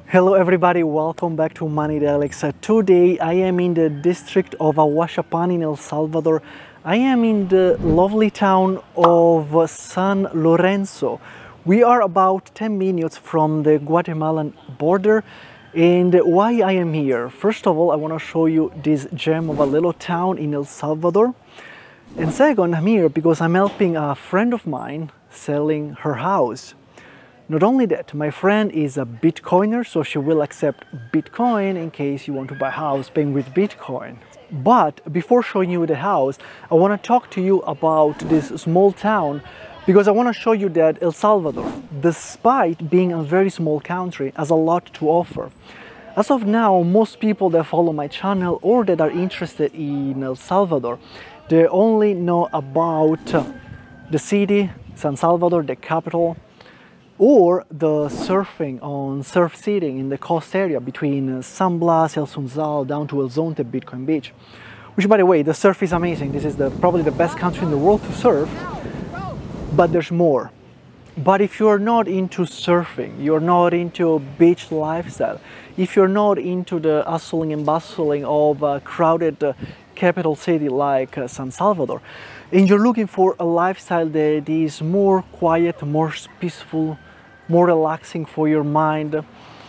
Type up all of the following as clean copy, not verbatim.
Hello everybody, welcome back to Money Dialects. Today I am in the district of Ahuachapan in El Salvador. I am in the lovely town of San Lorenzo. We are about 10 minutes from the Guatemalan border. And why I am here? First of all, I want to show you this gem of a little town in El Salvador. And second, I'm here because I'm helping a friend of mine selling her house. Not only that, my friend is a Bitcoiner, so she will accept Bitcoin in case you want to buy a house paying with Bitcoin. But before showing you the house, I want to talk to you about this small town because I want to show you that El Salvador, despite being a very small country, has a lot to offer. As of now, most people that follow my channel or that are interested in El Salvador, they only know about the city, San Salvador, the capital, or the surfing on Surf City in the coast area between San Blas, El Sunsal, down to El Zonte, Bitcoin Beach. Which, by the way, the surf is amazing. This is probably the best country in the world to surf, but there's more. But if you're not into surfing, you're not into beach lifestyle, if you're not into the hustling and bustling of a crowded capital city like San Salvador, and you're looking for a lifestyle that is more quiet, more peaceful, more relaxing for your mind,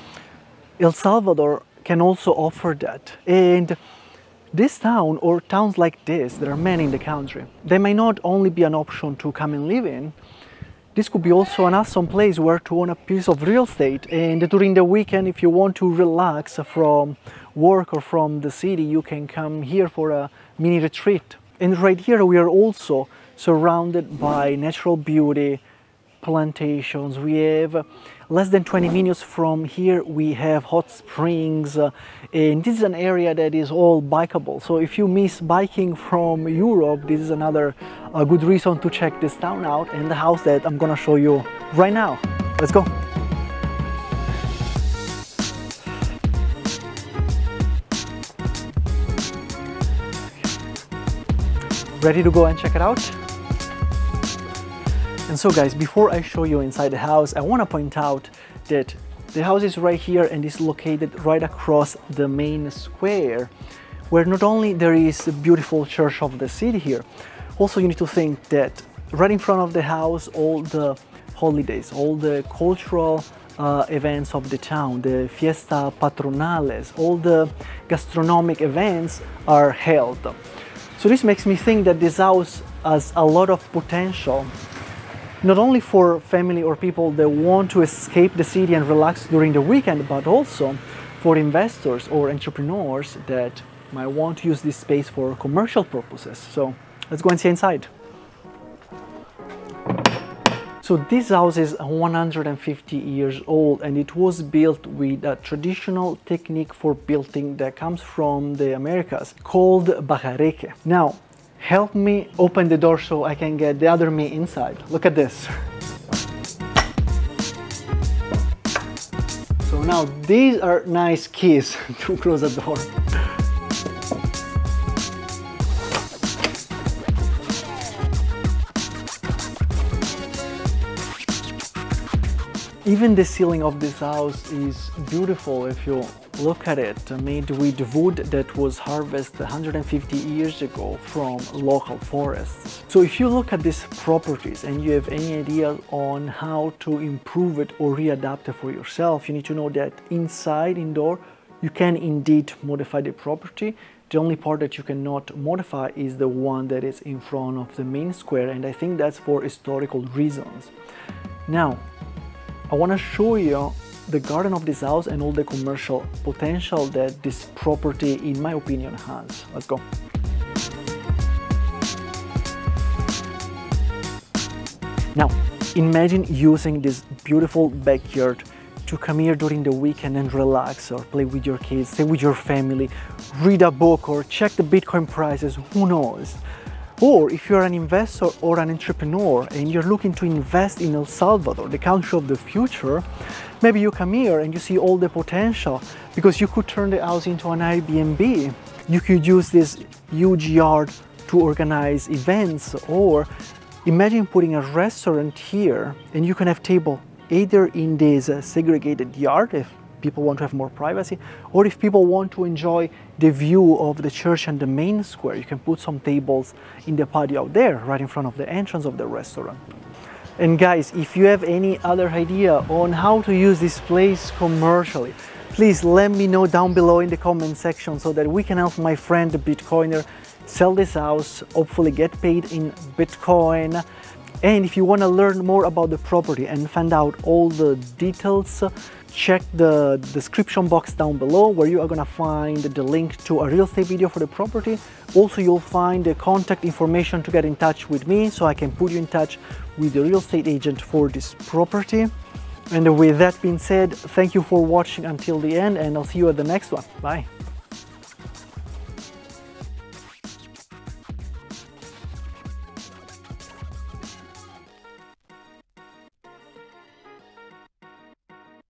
El Salvador can also offer that. And this town, or towns like this, there are many in the country, they may not only be an option to come and live in, this could be also an awesome place where to own a piece of real estate. And during the weekend, if you want to relax from work or from the city, you can come here for a mini retreat. And right here we are also surrounded by natural beauty, plantations. We have less than 20 minutes from here we have hot springs, and this is an area that is all bikeable. So if you miss biking from Europe, this is another good reason to check this town out and the house that I'm gonna show you right now. Let's go. Ready to go and check it out? And so guys, before I show you inside the house, I want to point out that the house is right here and is located right across the main square, where not only there is a beautiful church of the city here, also you need to think that right in front of the house, all the holidays, all the cultural events of the town, the fiesta patronales, all the gastronomic events are held. So this makes me think that this house has a lot of potential, not only for family or people that want to escape the city and relax during the weekend, but also for investors or entrepreneurs that might want to use this space for commercial purposes. So let's go and see inside. So this house is 150 years old and it was built with a traditional technique for building that comes from the Americas called bajareque. Now, help me open the door so I can get the other me inside. Look at this. So now these are nice keys to close the door. Even the ceiling of this house is beautiful if you look at it, made with wood that was harvested 150 years ago from local forests. So if you look at these properties and you have any idea on how to improve it or readapt it for yourself, you need to know that inside, indoor, you can indeed modify the property. The only part that you cannot modify is the one that is in front of the main square, and I think that's for historical reasons. Now, I want to show you the garden of this house and all the commercial potential that this property, in my opinion, has. Let's go. Now, imagine using this beautiful backyard to come here during the weekend and relax or play with your kids, stay with your family, read a book or check the Bitcoin prices, who knows. Or if you're an investor or an entrepreneur and you're looking to invest in El Salvador, the country of the future, maybe you come here and you see all the potential because you could turn the house into an Airbnb. You could use this huge yard to organize events, or imagine putting a restaurant here and you can have table either in this segregated yard, if people want to have more privacy, or if people want to enjoy the view of the church and the main square, you can put some tables in the patio out there, right in front of the entrance of the restaurant. And guys, if you have any other idea on how to use this place commercially, please let me know down below in the comment section so that we can help my friend the Bitcoiner sell this house, hopefully get paid in Bitcoin. And if you want to learn more about the property and find out all the details, check the description box down below where you are going to find the link to a real estate video for the property. Also, you'll find the contact information to get in touch with me so I can put you in touch with the real estate agent for this property. And with that being said, thank you for watching until the end, and I'll see you at the next one. Bye.